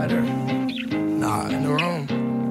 outside or nah, in the room?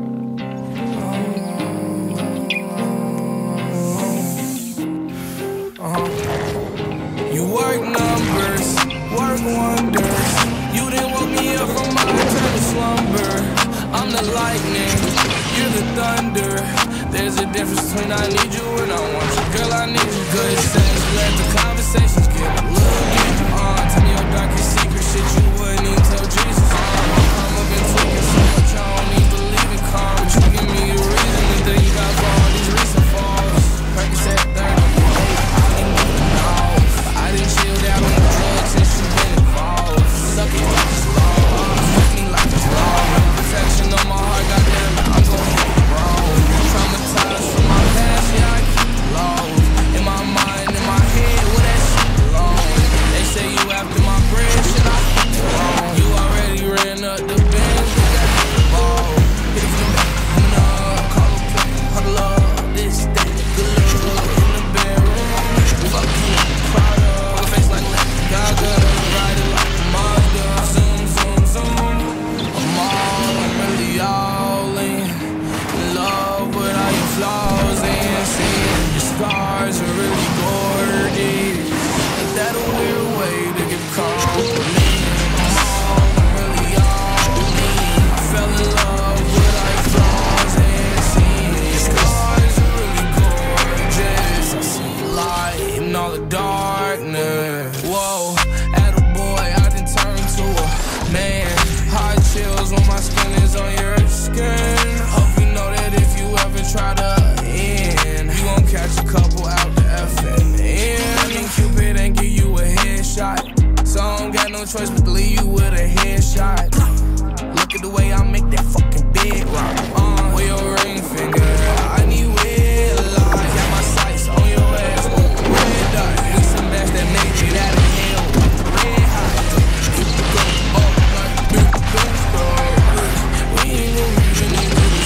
You work numbers, work wonders. You didn't woke me up from my eternal slumber. I'm the lightning, you're the thunder. There's a difference between I need you and I want you. Girl, I need you. Good sense, let the conversations get a little deeper. Tell me your darkest secret, shit you wouldn't even tell Jesus. I'm up and tweaking so much I don't even believe in karma. But you give me a reason to think you got for all these recent falls. Practice at 30, I didn't even know. I didn't chill down on the drugs since you been involved. Suck it like it's law, fuck me like it's law. Protection on my heart, goddamn it, I'm gon' hit it wrong. Traumatized from my past, yeah, I keep it low. In my mind, in my head, where that shit belong. They say you after my bread, shit, I keep it wrong. You already ran up the bench, we got hit the ball. Hit it from the back, coming up, call up, huddle up, this, that, good love in the bedroom. Fuck you, proud of, face like Lady Gaga, ride it like a Mazda. Zoom, zoom, zoom, I'm really all in love with all your flaws and seeing your scars are really gorgeous. Ain't that a weird way to give compliment? I'm really all in. I fell in love with all your flaws and seeing your scars are really gorgeous. I see the light in all the darkness. Whoa, attaboy, I done turned to a man. Hot chills when my skin is on your skin. Hope you know that if you ever try to end, you gon' catch a couple out the FNN. And Cupid ain't give you a headshot, so I don't got no choice but to leave you with a headshot. Look at the way I make that fucking bed rock. With your ring finger, I need red light. Got my sights on your ass, red dot. We some match that make it out of hell, red hot. You can go up like big stars. We ain't no reason to do this.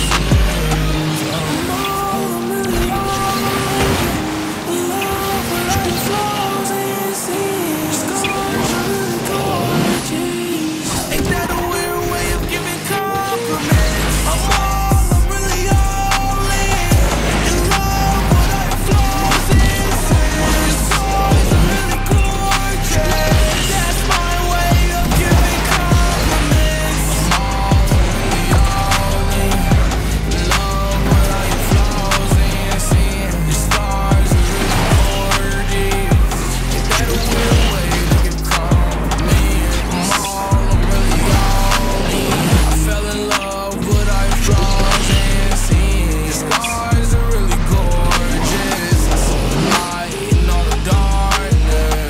I'm all really all in love with all your flaws and seeing scars are really gorgeous. Ain't that a weird way of giving compliments? I'm really all in love with all your flaws and seeing scars are really gorgeous. That's my way of giving compliments. I'm really all in love with all your flaws and seeing your scars are really gorgeous. Ain't that a weird way to give compliments? I'm really all in. I fell in love with all your flaws and seeing your scars are really gorgeous. I see the light in all the darkness.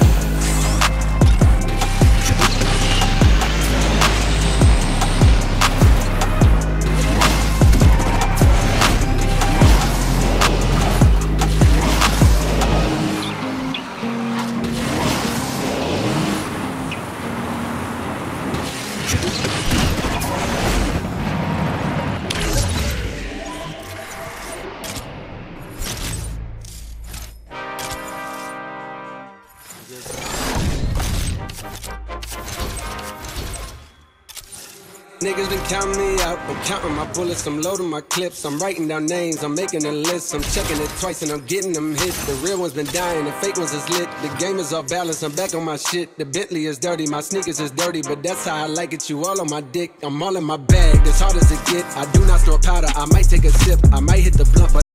Niggas been counting me out. I'm counting my bullets, I'm loading my clips. I'm writing down names, I'm making a list. I'm checking it twice and I'm getting them hits. The real ones been dying, the fake ones is lit. The game is off balance, I'm back on my shit. The Bentley is dirty, my sneakers is dirty, but that's how I like it. You all on my dick, I'm all in my bag, as hard as it get. I do not store powder, I might take a sip. I might hit the blunt, but